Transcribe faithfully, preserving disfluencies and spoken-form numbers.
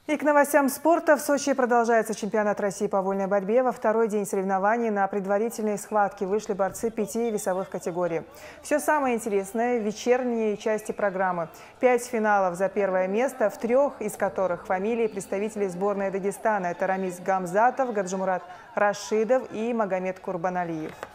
И к новостям спорта. В Сочи продолжается чемпионат России по вольной борьбе. Во второй день соревнований на предварительные схватки вышли борцы пяти весовых категорий. Все самое интересное в вечерней части программы. Пять финалов за первое место, в трех из которых фамилии представителей сборной Дагестана. Это Рамис Гамзатов, Гаджимурат Рашидов и Магомед Курбаналиев.